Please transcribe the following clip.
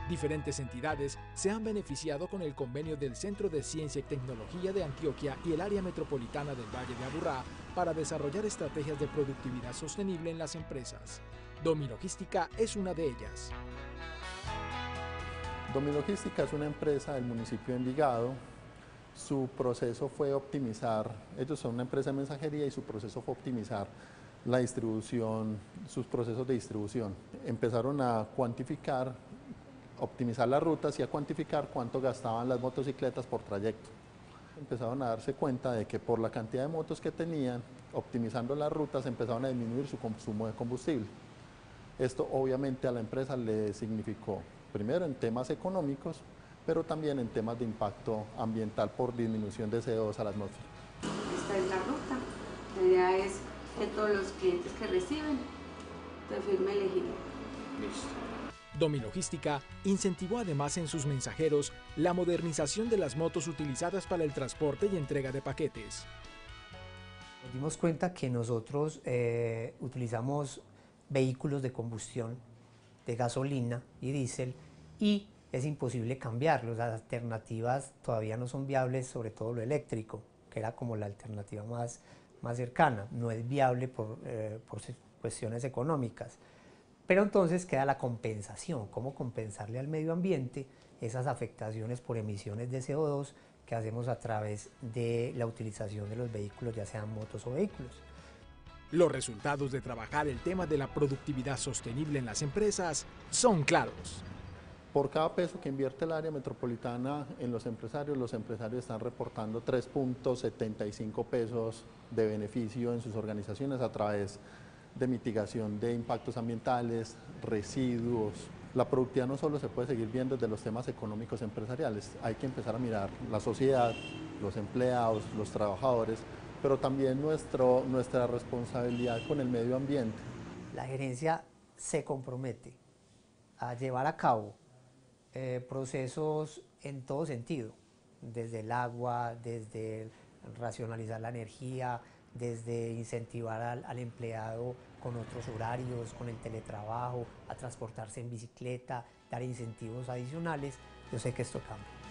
Diferentes entidades se han beneficiado con el convenio del Centro de Ciencia y Tecnología de Antioquia y el área metropolitana del Valle de Aburrá para desarrollar estrategias de productividad sostenible en las empresas. Dominogística es una de ellas. Dominogística es una empresa del municipio de Envigado. Su proceso fue optimizar, ellos son una empresa de mensajería y su proceso fue optimizar la distribución, sus procesos de distribución. Empezaron a cuantificar, optimizar las rutas y a cuantificar cuánto gastaban las motocicletas por trayecto. Empezaron a darse cuenta de que por la cantidad de motos que tenían, optimizando las rutas, empezaron a disminuir su consumo de combustible. Esto obviamente a la empresa le significó, primero en temas económicos, pero también en temas de impacto ambiental por disminución de CO2 a la atmósfera. Esta es la ruta. La idea es que todos los clientes que reciben te firme elegible. Listo. Dominogística incentivó además en sus mensajeros la modernización de las motos utilizadas para el transporte y entrega de paquetes. Nos dimos cuenta que nosotros utilizamos vehículos de combustión, de gasolina y diésel, y es imposible cambiarlos. Las alternativas todavía no son viables, sobre todo lo eléctrico, que era como la alternativa más cercana. No es viable por cuestiones económicas. Pero entonces queda la compensación, cómo compensarle al medio ambiente esas afectaciones por emisiones de CO2 que hacemos a través de la utilización de los vehículos, ya sean motos o vehículos. Los resultados de trabajar el tema de la productividad sostenible en las empresas son claros. Por cada peso que invierte el área metropolitana en los empresarios están reportando 3.75 pesos de beneficio en sus organizaciones a través de mitigación de impactos ambientales, residuos. La productividad no solo se puede seguir viendo desde los temas económicos empresariales, hay que empezar a mirar la sociedad, los empleados, los trabajadores, pero también nuestra responsabilidad con el medio ambiente. La gerencia se compromete a llevar a cabo procesos en todo sentido, desde el agua, desde racionalizar la energía, desde incentivar al empleado con otros horarios, con el teletrabajo, a transportarse en bicicleta, dar incentivos adicionales. Yo sé que esto cambia.